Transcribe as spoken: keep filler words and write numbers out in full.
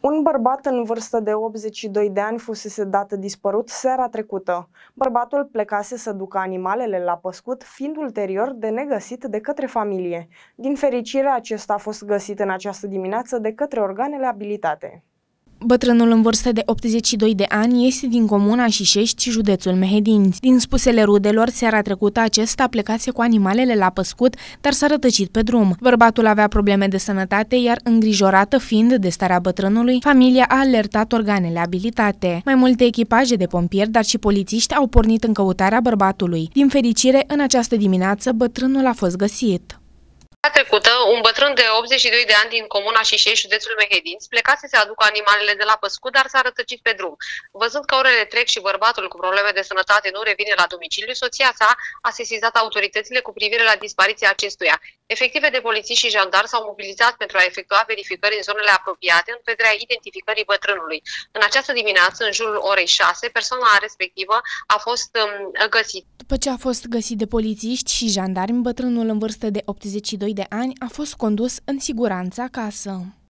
Un bărbat în vârstă de optzeci și doi de ani fusese dat dispărut seara trecută. Bărbatul plecase să ducă animalele la păscut, fiind ulterior de negăsit de către familie. Din fericire, acesta a fost găsit în această dimineață de către organele abilitate. Bătrânul în vârstă de optzeci și doi de ani este din comuna Șișești, județul Mehedinți. Din spusele rudelor, seara trecută acesta plecase cu animalele la păscut, dar s-a rătăcit pe drum. Bărbatul avea probleme de sănătate, iar îngrijorată fiind de starea bătrânului, familia a alertat organele abilitate. Mai multe echipaje de pompieri, dar și polițiști au pornit în căutarea bărbatului. Din fericire, în această dimineață, bătrânul a fost găsit. Trecută, un bătrân de optzeci și doi de ani din comuna Șișești, județul Mehedinți, plecase să aducă animalele de la păscut, dar s-a rătăcit pe drum. Văzând că orele trec și bărbatul cu probleme de sănătate nu revine la domiciliu, soția sa a sesizat autoritățile cu privire la dispariția acestuia. Efective de polițiști și jandari s-au mobilizat pentru a efectua verificări în zonele apropiate în vederea identificării bătrânului. În această dimineață, în jurul orei șase, persoana respectivă a fost um, găsită. După ce a fost găsit de polițiști și jandarmi, bătrânul în vârstă de optzeci și doi de ani a fost condus în siguranță acasă.